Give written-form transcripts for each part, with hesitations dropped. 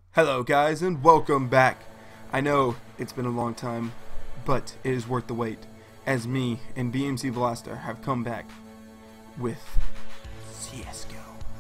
Hello guys and welcome back. I know it's been a long time, but it is worth the wait, as me and BMC Blaster have come back with CSGO.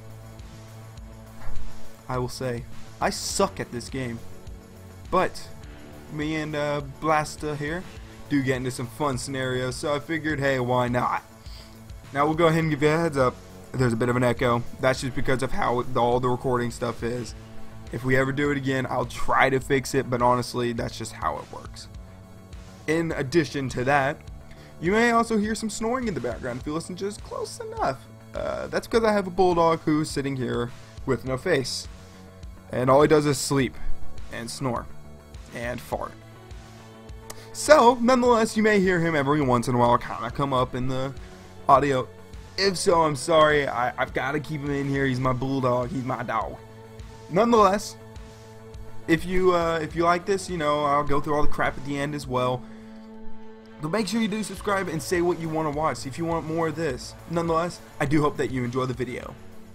I will say, I suck at this game, but me and Blaster here do get into some fun scenarios, so I figured, hey, why not? Now we'll go ahead and give you a heads up. There's a bit of an echo. That's just because of how all the recording stuff is. If we ever do it again, I'll try to fix it, but honestly, that's just how it works. In addition to that, you may also hear some snoring in the background if you listen just close enough. That's because I have a bulldog who's sitting here with no face. And all he does is sleep, and snore, and fart. So, nonetheless, you may hear him every once in a while kind of come up in the audio. If so, I'm sorry. I've got to keep him in here. He's my bulldog. He's my dog. Nonetheless, if you like this, you know, I'll go through all the crap at the end as well. But make sure you do subscribe and say what you want to watch. See if you want more of this. Nonetheless, I do hope that you enjoy the video.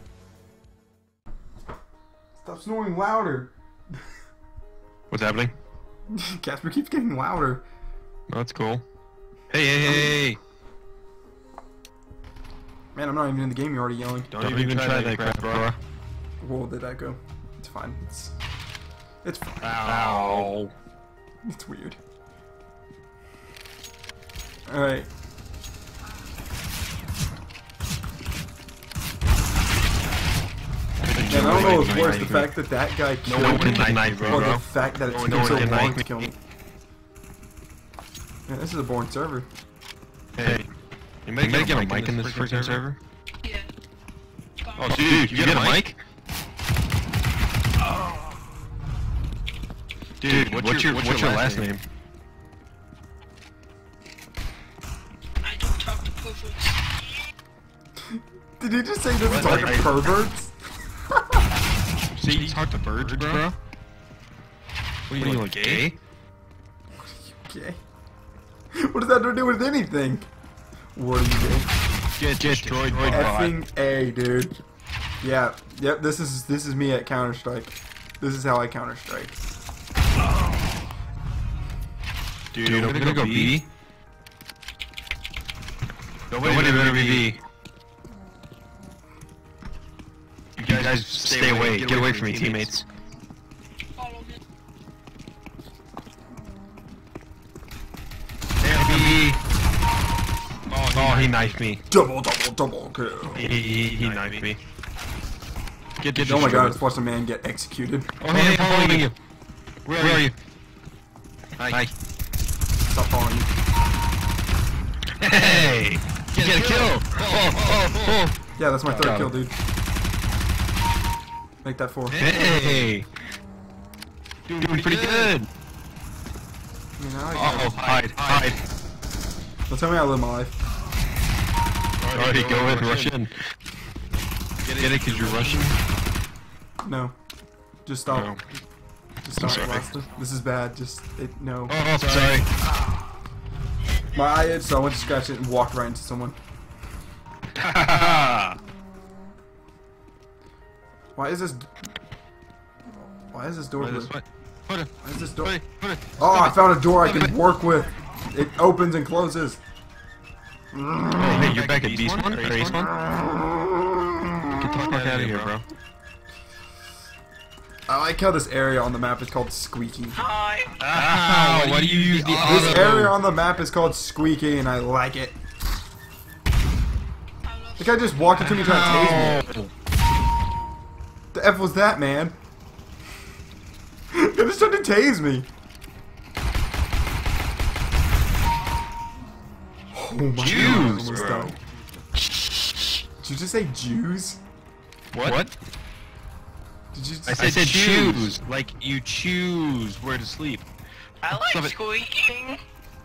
Stop snoring louder. What's happening? Casper keeps getting louder. Oh, that's cool. Hey! Man, I'm not even in the game. You're already yelling. Don't even try that crap, bro. Whoa, did that go? It's fine. It's fine. Ow. It's weird. Alright. And I don't know what's worse, the fact that that guy killed me, or the fact that it took so long to kill me. Yeah, this is a boring server. Hey, you may get a mic in this freaking server? Yeah. Oh, dude, you get a mic? Dude, what's your last name? I don't talk to perverts. Did you just say he doesn't talk to perverts? So you talk to birds, bro? What are you, like, gay? Okay. What does that have to do with anything? What are you gay? Get destroyed, effing A, dude. Yeah, yep, this is me at Counter-Strike. This is how I Counter-Strike. Dude, I'm gonna go B. Nobody better be B. You guys stay away. Get away from me, teammates. Follow me. B. Oh, he knifed me. Double kill. He knifed me. Get Oh my god, let's watch a man get executed. Oh, hey, I'm following you. Where are you? Hi. Stop following me. Hey! Get a kill! Oh! Yeah, that's my third kill, dude. Make that 4. Hey! Doing pretty good! You know, Hide! Don't tell me I live my life. Alright, go ahead, rush in. Get it because you're Russian? No. Just stop. No. Just stop, Sorry. Blaster. This is bad. No. Oh, sorry. My eye itched, so I went to scratch it and walked right into someone. Why is this door open? Why is this door? Oh, I found a door I can work with. It opens and closes. Oh, hey, you're back at B spawn? Or A spawn? Get the fuck out of here, bro. I like how this area on the map is called Squeaky. Hi. Ow, why do you use the auto? This area on the map is called Squeaky, and I like it. The guy just walked into me trying to tase me. The F was that, man? He just tried to tase me. Oh my god, almost died. Did you just say Jews? What? Did you I said choose. Like you choose where to sleep. I like squeaking.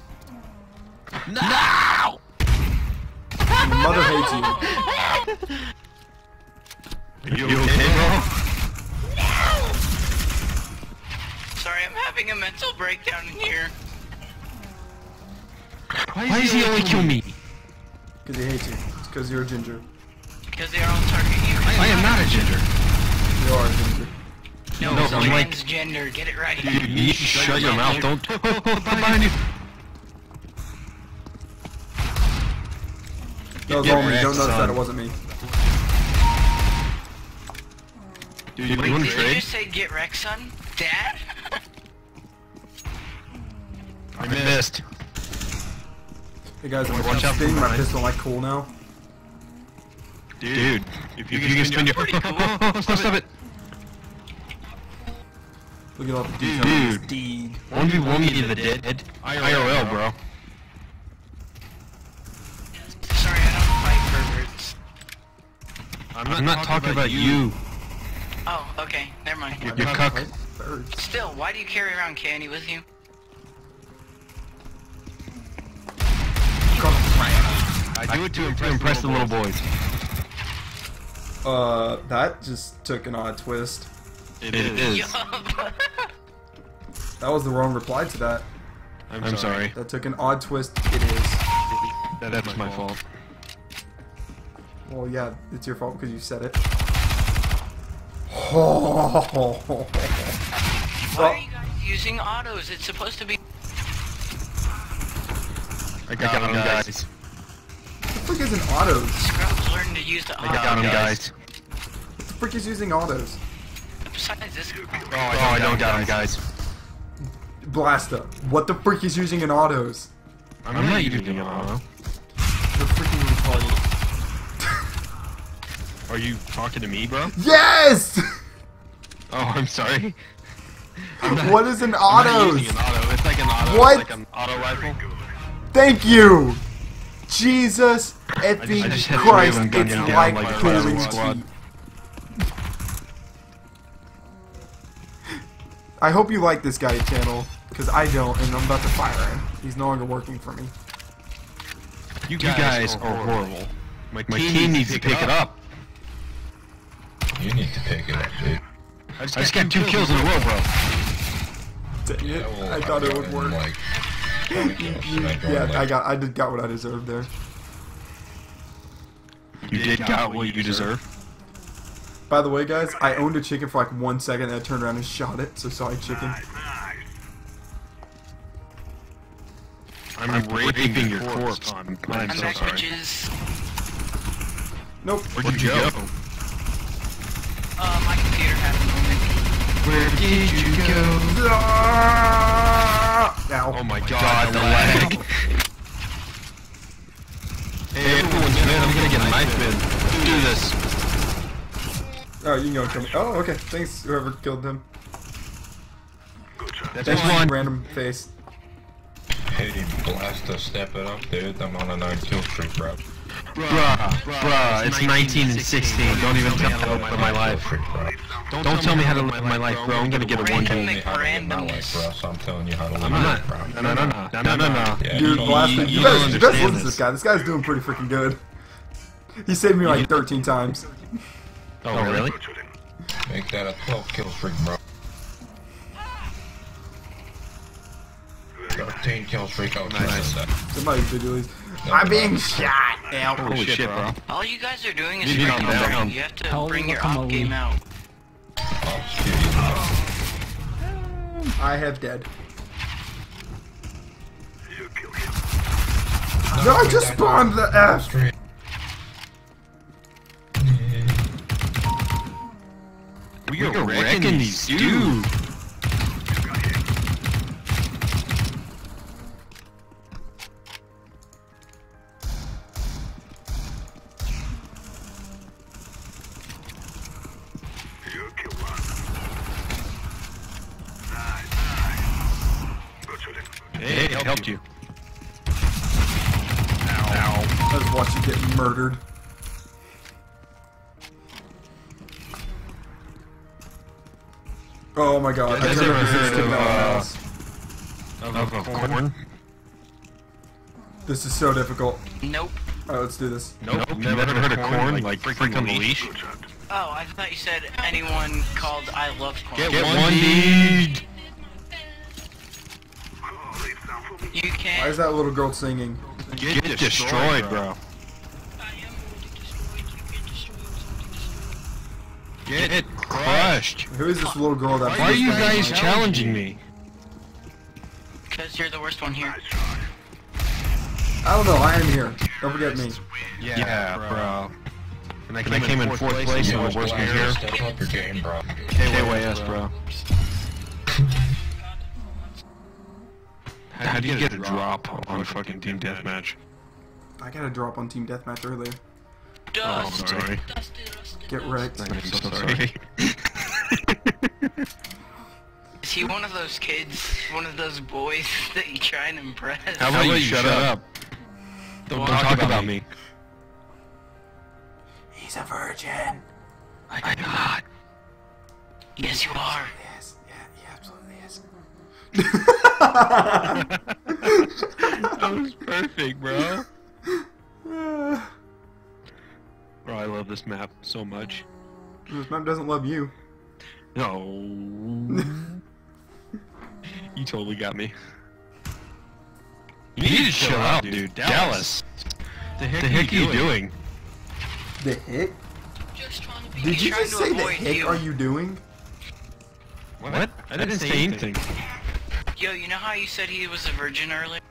No! Your mother hates you. Are you okay, bro? No! Sorry, I'm having a mental breakdown in here. Why does he only kill me? Because he hates you. It's because you're a ginger. Because they all target you. I am not a ginger. You are a ginger. No, No, I'm like, transgender. Get it right. dude, you need to shut your mouth. Don't. Behind you. That was Get all me. wrecked, Don't notice that son. it wasn't me. Dude, you Wait, want did to you trade? just say get wrecked, son? Dad? I missed. Hey guys, I'm Watch out for spinning my mine. pistol like cool now. Dude, if you can spin your... Stop it. Look at all the Dude. details. Dude. 1v1 me the dead. IRL, bro. Sorry, I don't fight perverts. I'm not talking about you. Oh, okay. Never mind. You're cuck. Birds. Still, why do you carry around candy with you? I do it to impress the little boys. That just took an odd twist. It is. Yup. That was the wrong reply to that. I'm sorry. That took an odd twist. It is. That's my fault. Well, yeah, it's your fault because you said it. Oh. Why are you guys using autos? It's supposed to be. I got him, guys. What the frick is an autos? Scrubs learn to use the autos. I got him, guys. What the frick is using autos? Besides this. Oh, I don't got him, guys. Blasta. What the frick is using an autos? I'm not using an auto. You're freaking retarded. Are you talking to me, bro? Yes! Oh, I'm sorry. What is an I'm not autos? using an auto. It's like an auto. What? It's like an auto rifle. Thank you! Jesus I effing just had Christ, three of them it's gunned down like like pulling firing squad. teeth. I hope you like this guy's channel, because I don't, and I'm about to fire him. He's no longer working for me. You guys are horrible. My team needs to pick it up. You need to pick it up, dude. I just got 2 kills in a row, bro. Dang it, Well, I thought it got would in, work. Like, 20 kills, and I got, Yeah, like, I got what I deserved there. You did got what you deserve. By the way, guys, I owned a chicken for like 1 second, and I turned around and shot it, so sorry, chicken. I'm raping your corpse. I'm I'm so back, sorry. bitches. Nope. Where'd you go? My computer had a moment. Where did you go? Ow. Oh my god, the lag. Hey, everyone's man, I'm gonna get a knife in. Do this. Oh, you can go and kill me. Oh, okay. Thanks, whoever killed him. That's Thanks, one. random face. hey, Blaster, step it up, dude. I'm on a 9-kill streak, bro. Bruh, it's 19 and 16. Don't even tell me how to live my life. Streak, bro. Don't tell me how to live my life, bro. I'm gonna get a 1 Random kill. Nick. How to live my life, Randomness. bro. So I'm telling you how to live I'm my not. life, bro. No. Yeah, Dude, you- Blaster, you you don't guys understand listen to this. this guy. This guy's doing pretty freaking good. He saved me like 13 times. Oh, really? Make that a 12-kill streak, bro. 13-kill streak. Oh, nice. Somebody's videos. I'm being shot. Ow. Holy shit, bro. All you guys are doing is You need to freaking calm down. out. You have to bring your op game out. Oh, excuse me. I have dead. No, I just spawned the F. Streak. We are wrecking these dudes. Hey, it helped you. Ow. I just watched you get murdered. Oh my god. You guys I ever turned heard resistant of, mouse. Of corn? This is so difficult. Nope. Alright, let's do this. Nope. Never heard of corn? Like freaking on the leash? Oh, I thought you said anyone called I love corn. Get one, dude. You Why can't. is that little girl singing? Get destroyed, bro. Get crushed. Who is this little girl that? Why are you guys challenging me? Because you're the worst one here. I don't know. I am here. Don't forget me. Yeah, bro. And I came in fourth place, and the worst one here. Step up your game, bro. KYS, bro. How do you get a drop on fucking Team Deathmatch? I got a drop on Team Deathmatch earlier. Oh, I'm sorry. Get wrecked. I'm so sorry. Is he one of those kids, one of those boys that you try and impress? How about you shut up? Don't talk about me. He's a virgin. I'm not. Yes, you are. Yes. Yeah, he absolutely is. That was perfect, bro. Bro, I love this map so much. This map doesn't love you. No. You totally got me. You need to chill out, dude. Dallas. The heck are you doing? The heck? Just trying to Did you just say the heck are you doing? What? I didn't say anything. Yo, you know how you said he was a virgin earlier?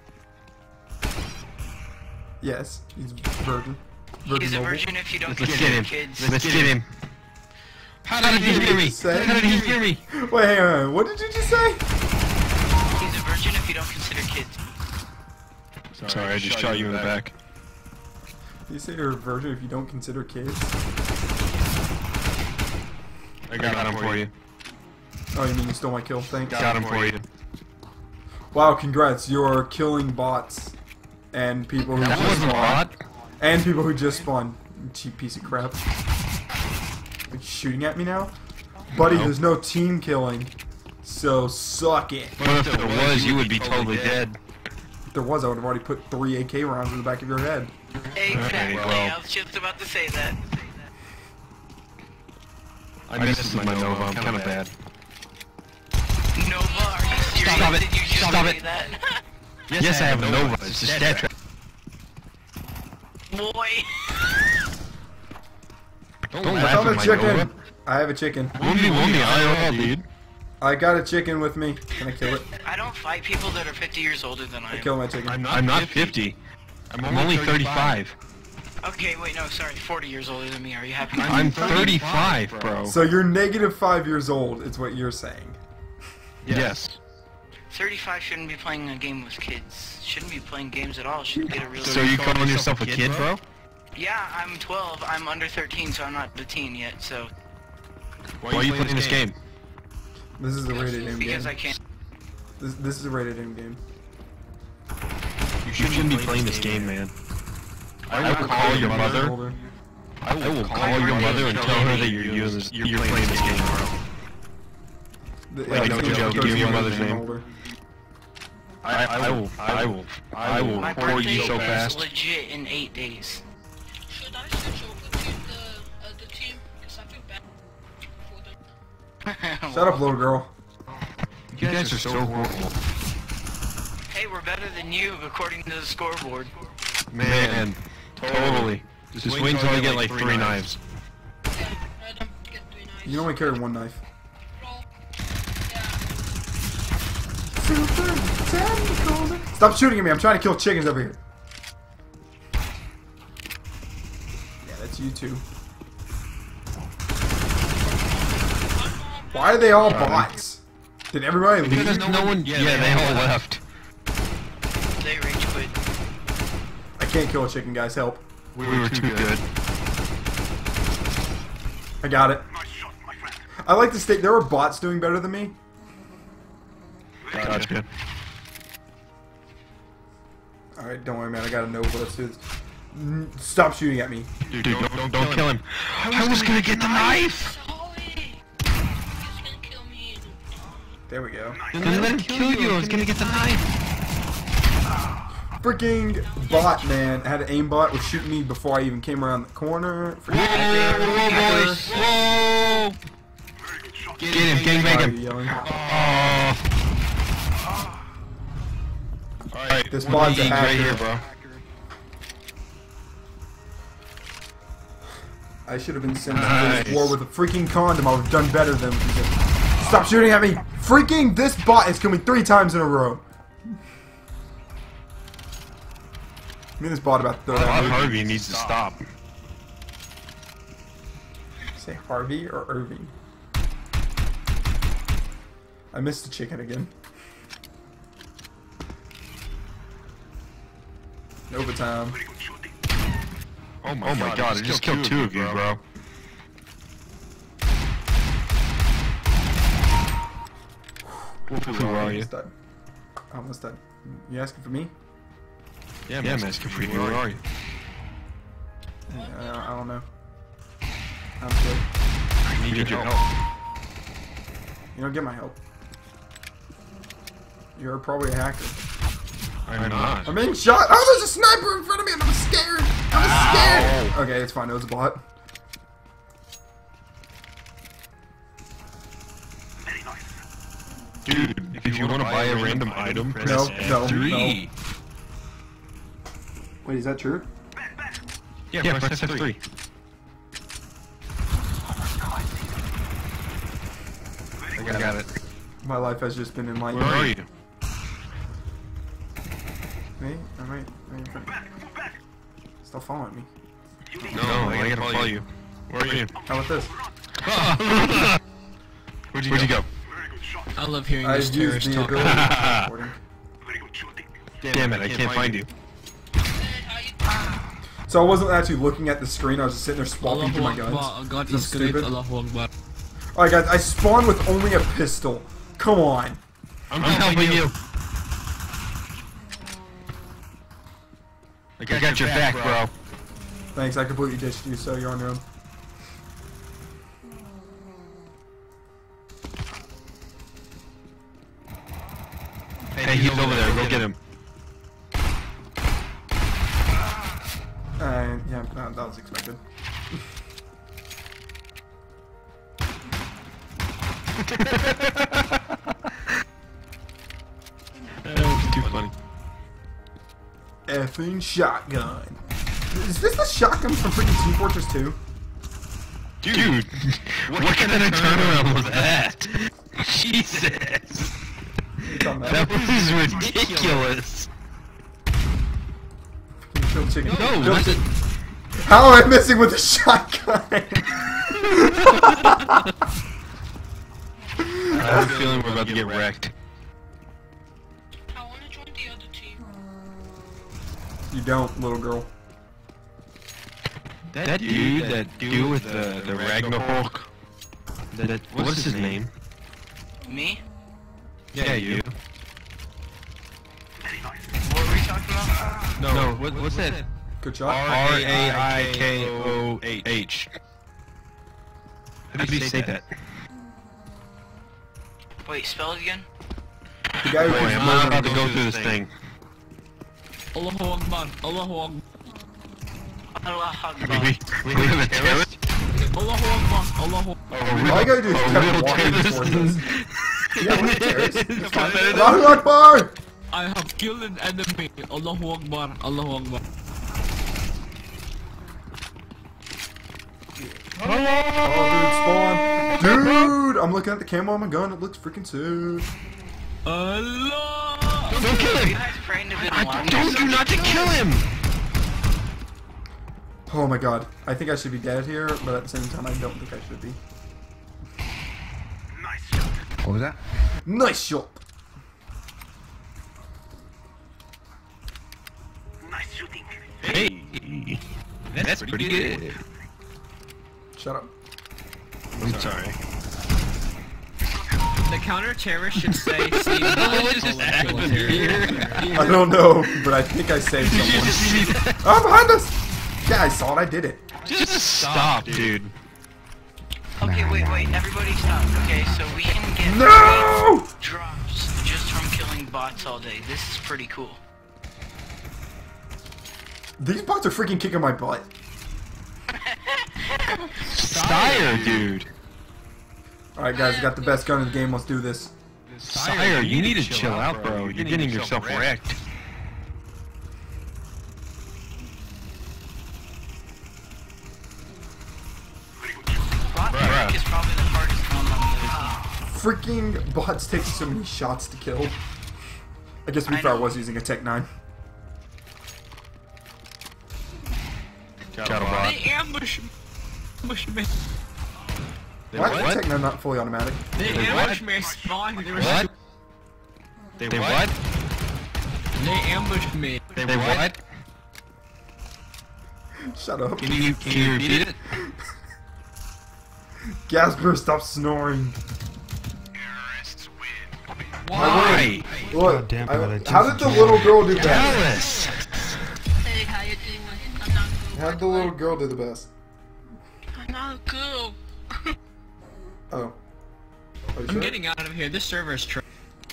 Yes, he's virgin. He's a mobile. virgin if you don't Let's consider get him. kids. Let's get him. How did he hear me? Say? How did he hear me? Wait, hang on. What did you just say? He's a virgin if you don't consider kids. Sorry, I just shot you in the back. Did you say you're a virgin if you don't consider kids? I got him for you. Oh, you mean you stole my kill? Thanks. Got him for you. Wow, congrats. You're killing bots and people who That just wasn't a spawned. lot. And people who just spawned. You cheap piece of crap. Are you shooting at me now? Buddy, No. there's no team killing. So suck it. But if there was, you would be totally dead. If there was, I would have already put 3 AK rounds in the back of your head. Exactly. well. I was just about to say that. I missed my Nova. I'm kind of bad. Nova, are you serious? Stop it. Did you just Stop say it. that? Yes, I have a Nova. It's a stat trap. Boy. Don't I laugh found at a my chicken. Nova. I have a chicken. 1v1 IRL, dude. I got a chicken with me. Can I kill it? I don't fight people that are 50 years older than I I am. kill my chicken. I'm not 50. I'm only 35. Okay, wait, no, sorry, 40 years older than me. Are you happy? I'm 35, bro. So you're negative 5 years old, is what you're saying. Yes. 35 shouldn't be playing a game with kids. Shouldn't be playing games at all. Should get a real. So you calling yourself a kid, bro? Yeah, I'm 12. I'm under 13, so I'm not a teen yet. So Why are you playing this game? This is a rated M game. because I can't. This is a rated M game. You shouldn't be playing this game, man. I will call your mother. Older. I will call your mother and tell her that you're playing this game, bro. Like, no joke, give me your mother's name. Older. I will My report birthday you so is fast. legit in 8 days. Should I switch over to the team? Because I feel bad for them. Shut up, little girl. You guys are so horrible. Hey, we're better than you according to the scoreboard. Man, totally. Just wait until I get like 3 knives. Yeah, I don't get 3 knives. You only carry 1 knife. Roll. Yeah. Super technical. Stop shooting at me. I'm trying to kill chickens over here. Yeah, that's you too. Why are they all bots? Did everybody leave? Because no one. Yeah, they all left. They rage quit. I can't kill a chicken, guys. Help. We were too good. I got it. I like to state there were bots doing better than me. Gotcha. Alright, don't worry, man. I got a Nova. Let's do this. Stop shooting at me. Dude, don't kill him. I was gonna get the knife! Sorry. He's gonna kill me. There we go. Then let him kill you. I was gonna get the knife. Freaking bot, man. I had an aimbot was shooting me before I even came around the corner. Whoa, boys! Whoa! Get him, gangbang Why are him. you yelling? Oh. Alright, This bot's a right hacker. here, bro. I should have been sent to this war with a freaking condom. I would have done better than stop shooting at me. Freaking this bot is coming 3 times in a row. Me and this bot about to throw that. Harvey needs to stop. Say Harvey or Irving? I missed the chicken again. Overtime. Oh my god, I just killed 2 of you, bro. Who are you? Almost dead. You asking for me? Yeah, I'm asking for you. Where are you? I don't know. I'm good. I need your help. You don't get my help. You're probably a hacker. I'm not. I'm being shot! Oh, there's a sniper in front of me and I'm scared! I'm scared! Okay, it's fine. It was a bot. Dude, if you want to buy a random item, press No. F3. Wait, is that true? Yeah, press F3. I got it. My life has just been enlightened. Where are you? Me? I'm right in front of you. Stop following me. No, I gotta follow you. Where are you? How about this? Where'd you go? I love hearing I this used terrorist the talk. ability. Damn it, I can't find you. So I wasn't actually looking at the screen, I was just sitting there swapping through my guns. God Is that is great. stupid? Allahu Akbar. Alright guys, I spawned with only a pistol. Come on. I'm helping you. I got your back, bro. Thanks, I completely ditched you, so you're on your own. Hey, he's over there. Go get him. Yeah, that was expected. That was too funny. Effing shotgun. Is this the shotgun from freaking Team Fortress 2? Dude, what kind of turnaround was that? Jesus. That was ridiculous. Kill chicken. No, Kill listen. How am I missing with the shotgun? I have a feeling we're about to get wrecked. I want to join the other team. You don't, little girl. That dude with the Ragnarok. What's his name? Me? Yeah, you. What were we talking about? No, what's that? Good shot. R-A-I-K-O-H. How do you say that? Wait, spell it again? The guy who Boy, keeps I'm murdering about to me. go through this thing. Allahu Akbar. Allahu Akbar. Allah We Akbar. have a terrorist? Allahu Akbar. Allahu Akbar. All I gotta do is A keep real walking terrorist? towards us. Yeah, we're terrorists. Come on. Allahu Akbar! I have killed an enemy. Allahu Akbar. Allahu Akbar. Oh, dude, spawn. Dude, I'm looking at the camo on my gun. It looks freaking sick. Allah! Don't kill You him! guys praying to bin I Laden? told you not to kill him! Oh my god. I think I should be dead here, but at the same time, I don't think I should be. What was that? Nice shot. Hey! That's pretty good. Shut up. I'm sorry. The counter-terrorist should say, "Save the I don't know, but I think I saved someone. Oh, behind us! Yeah, I saw it. I did it. Just stop, dude. Okay, wait, everybody stop. Okay, so we can get No! drops just from killing bots all day. This is pretty cool. These bots are freaking kicking my butt. Sire, dude. Alright, guys, we got the best gun in the game. Let's do this. Sire, you need to chill out, bro. You're getting yourself wrecked. Freaking bots take so many shots to kill. I guess before I was using a Tech 9. Shadow bot. They ambushed me. Why is Tech 9 not fully automatic? They ambushed me. I spawned. They were What? They what? They ambushed me. They what? Shut up. Can you repeat it? Gasper, stop snoring. Why? Look, damn it, how did the little girl do best? Dallas! Hey, how you doing? I'm not good. How did the little girl do the best? I'm not good. Oh. Are you I'm sure? getting out of here. This server is trash.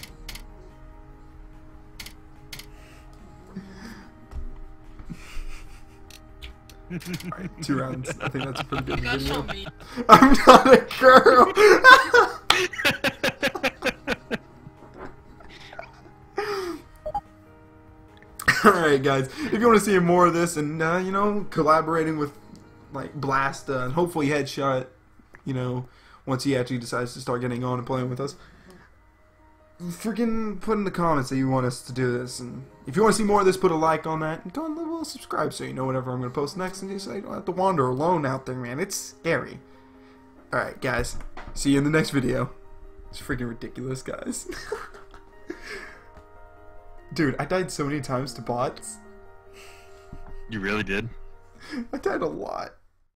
Alright, 2 rounds. I think that's a pretty good That's so video. mean. I'm not a girl! Alright guys, if you want to see more of this and, you know, collaborating with, like, Blasta and hopefully Headshot, you know, once he actually decides to start getting on and playing with us, freaking put in the comments that you want us to do this. And if you want to see more of this, put a like on that and don't little subscribe so you know whenever I'm going to post next and so you don't have to wander alone out there, man. It's scary. Alright guys, see you in the next video. It's freaking ridiculous, guys. Dude, I died so many times to bots. You really did? I died a lot.